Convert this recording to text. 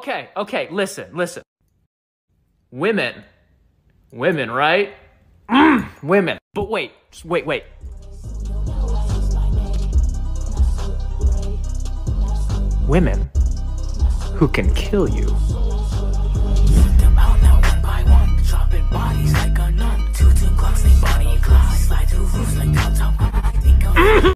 Okay, listen. Women, right? Women. But wait, just wait. Women who can kill you.